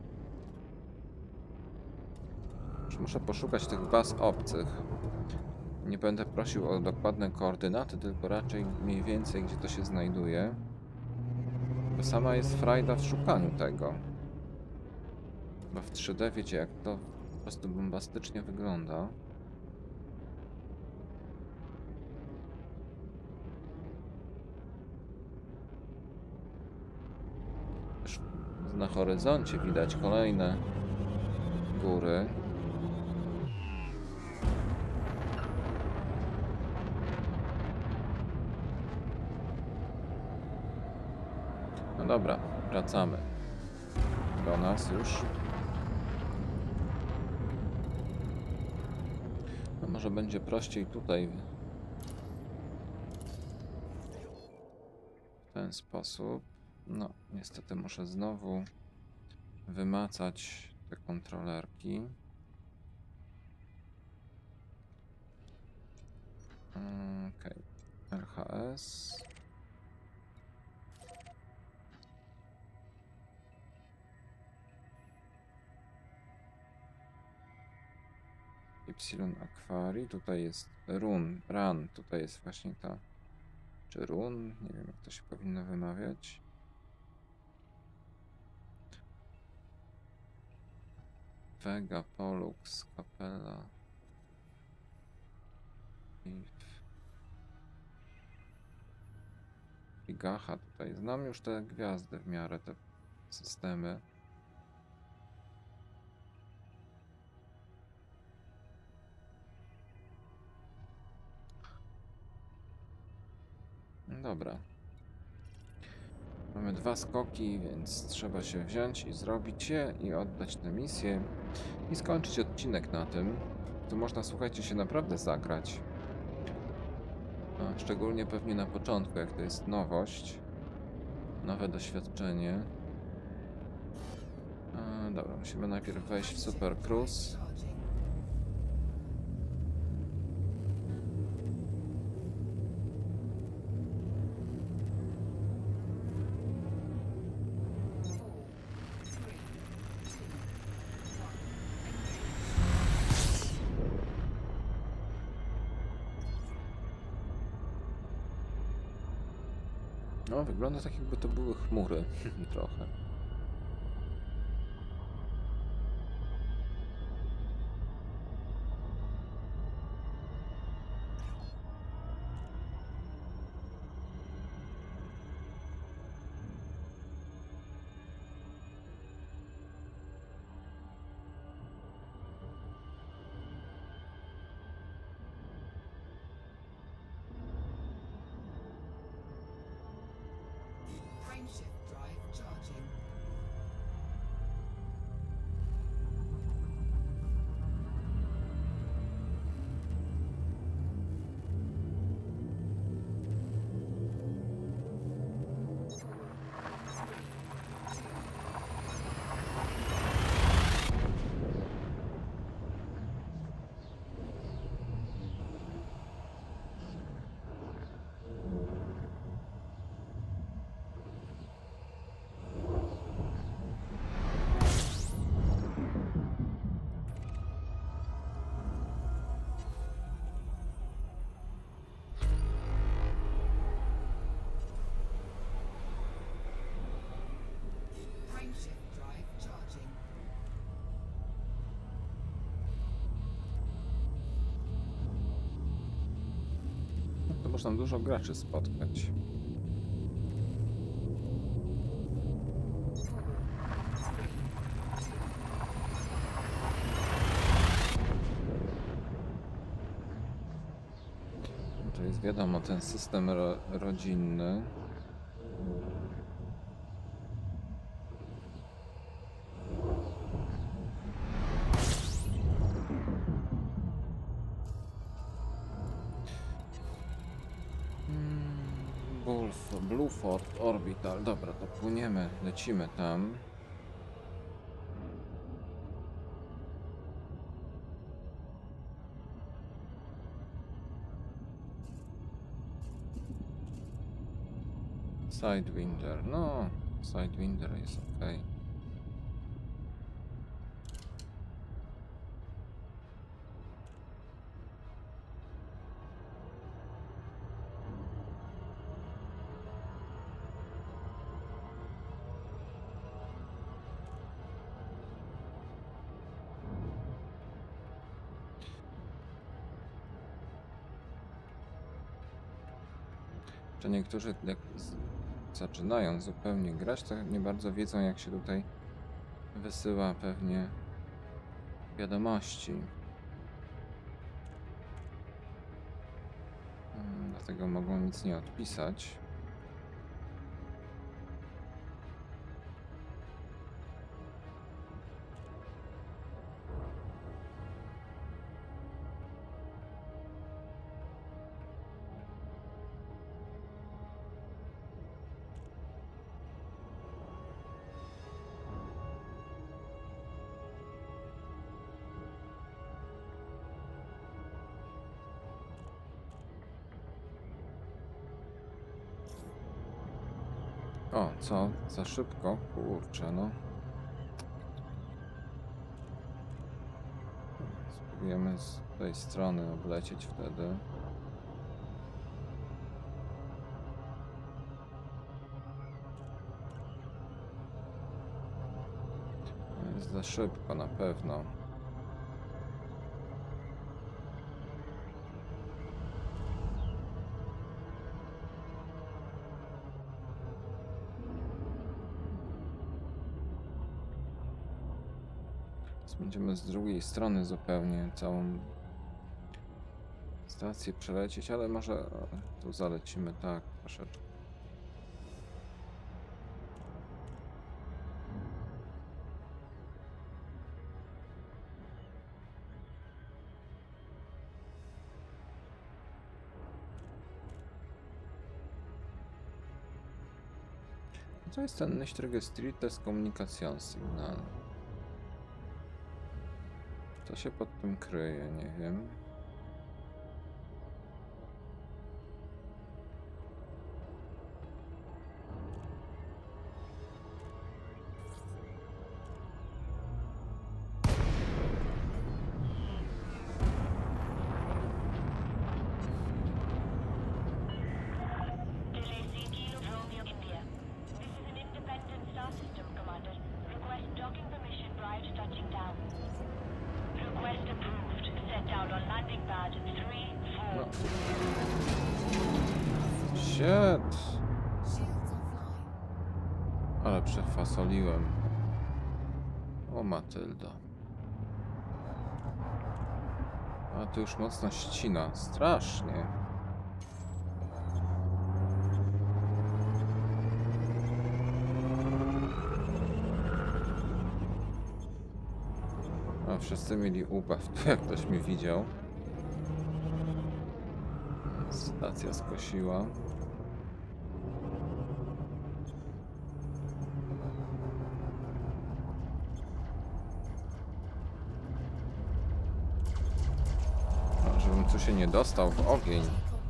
Już muszę poszukać tych baz obcych. Nie będę prosił o dokładne koordynaty, tylko raczej mniej więcej gdzie to się znajduje. Bo sama jest frajda w szukaniu tego. Bo w trzy D wiecie jak to po prostu bombastycznie wygląda. Już na horyzoncie widać kolejne góry. No dobra, wracamy do nas już. No może będzie prościej tutaj w ten sposób. No, niestety muszę znowu wymacać te kontrolerki. Ok, R H S. Y Aquari, tutaj jest Run, Run, tutaj jest właśnie ta, czy Run, nie wiem jak to się powinno wymawiać. Vega, Pollux, Capella i Igacha tutaj. Znam już te gwiazdy w miarę, te systemy. Dobra. Mamy dwa skoki, więc trzeba się wziąć i zrobić je i oddać tę misję i skończyć odcinek na tym. Tu można, słuchajcie, się naprawdę zagrać. A szczególnie pewnie na początku, jak to jest nowość. Nowe doświadczenie. A, dobra, musimy najpierw wejść w Super Cruise. No, wygląda tak, jakby to były chmury. Trochę. Frameshift drive charging. można dużo graczy spotkać. To jest wiadomo, ten system ro rodzinny. Blueford Orbital. Dobra, to płyniemy, lecimy tam. Sidewinder. No, Sidewinder jest ok. Czy niektórzy jak z, zaczynają zupełnie grać, to nie bardzo wiedzą, jak się tutaj wysyła pewnie wiadomości. Hmm, dlatego mogą nic nie odpisać. O, co? Za szybko? Kurczę, no. Spróbujemy z tej strony oblecieć wtedy. Jest za szybko na pewno. Będziemy z drugiej strony zupełnie całą stację przelecieć, ale może tu zalecimy tak troszeczkę. Co jest ten Nächtige Street Kommunikation Signal? Co się pod tym kryje, nie wiem. Shit! Ale przefasoliłem. O Matylda. A tu już mocno ścina. Strasznie. A wszyscy mieli ubaw, tu jak ktoś mi widział. Stacja skosiła. A, żebym tu się nie dostał w ogień.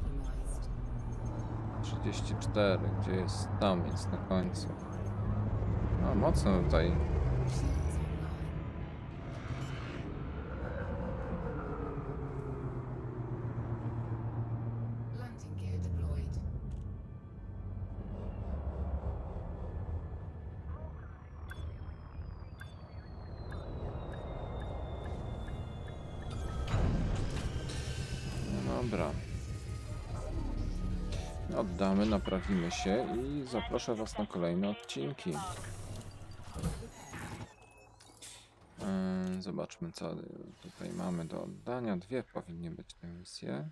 trzydzieści cztery, gdzie jest tam, jest na końcu. A mocno tutaj. Dobra. oddamy, naprawimy się i zaproszę Was na kolejne odcinki. Yy, Zobaczmy, co tutaj mamy do oddania. Dwie powinny być te misje.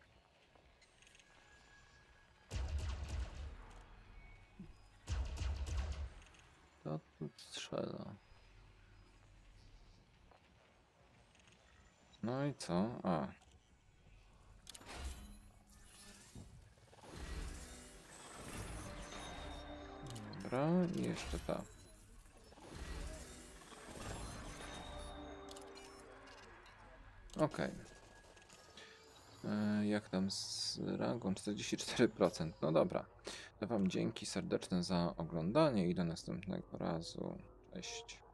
Kto tu strzela? No i co? A. Dobra, i jeszcze ta. Okej. E, Jak tam z rangą? czterdzieści cztery procent. No dobra. To Wam dzięki serdeczne za oglądanie i do następnego razu. Cześć.